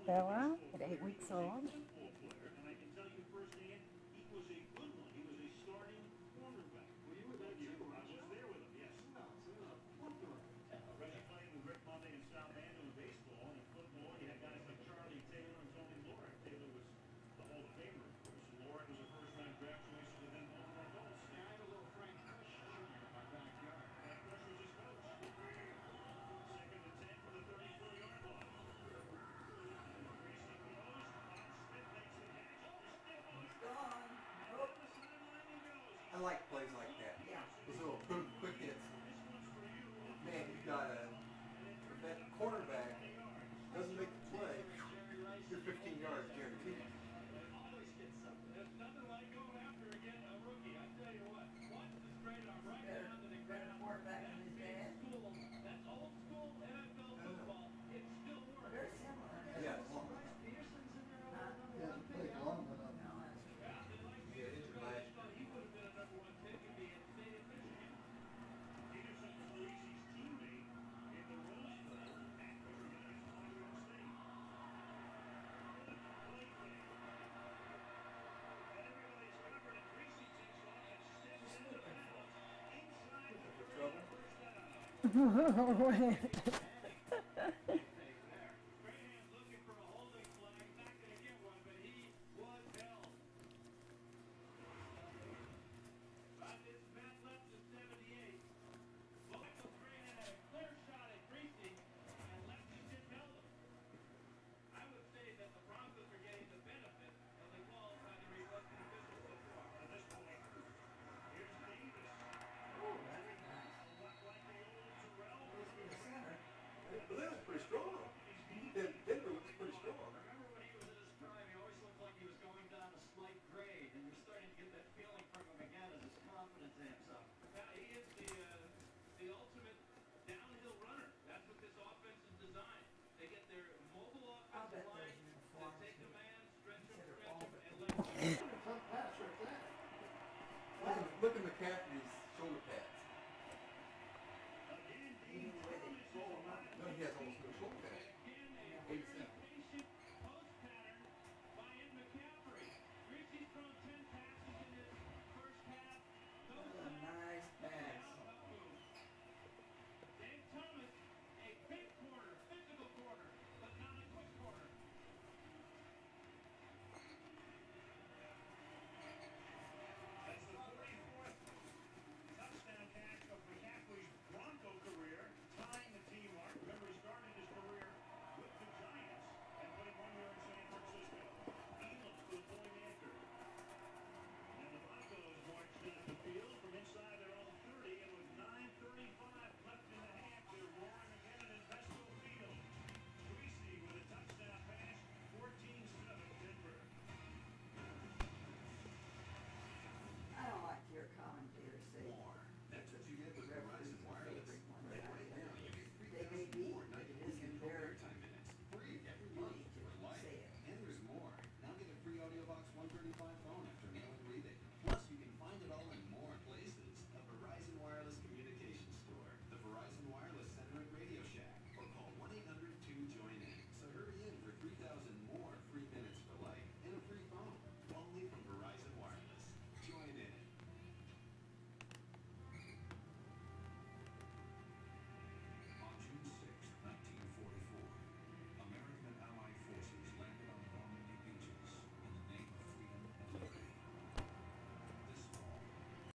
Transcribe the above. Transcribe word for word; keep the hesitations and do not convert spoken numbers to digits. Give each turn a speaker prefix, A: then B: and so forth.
A: Bella at eight weeks old.
B: I like plays like that. Yeah. Those little boom, quick hits. Man, you've got a, if that cornerback doesn't make the play, you're fifteen yards guaranteed.
C: Better quarterback than his dad. Very similar.
B: Yeah, it's long.
C: Huh?
D: He hasn't played long enough.
C: No, that's true.
B: Yeah, injured last year.
A: Oh,
B: But that was pretty strong. Den- Denver was pretty strong.
C: I'll bet those uniforms consider all but